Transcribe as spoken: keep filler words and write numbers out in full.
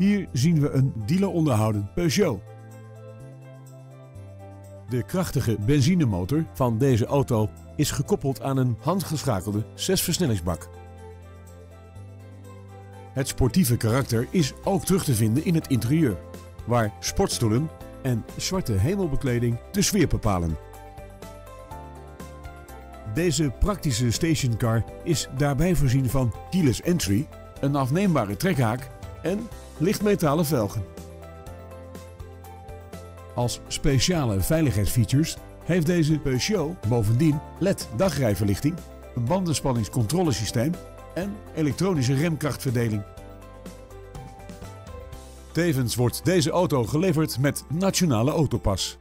Hier zien we een dealeronderhouden Peugeot. De krachtige benzinemotor van deze auto is gekoppeld aan een handgeschakelde zesversnellingsbak. Het sportieve karakter is ook terug te vinden in het interieur, waar sportstoelen en zwarte hemelbekleding de sfeer bepalen. Deze praktische stationcar is daarbij voorzien van keyless entry, een afneembare trekhaak en lichtmetalen velgen. Als speciale veiligheidsfeatures heeft deze Peugeot bovendien L E D dagrijverlichting, een bandenspanningscontrolesysteem en elektronische remkrachtverdeling. Tevens wordt deze auto geleverd met Nationale Autopas.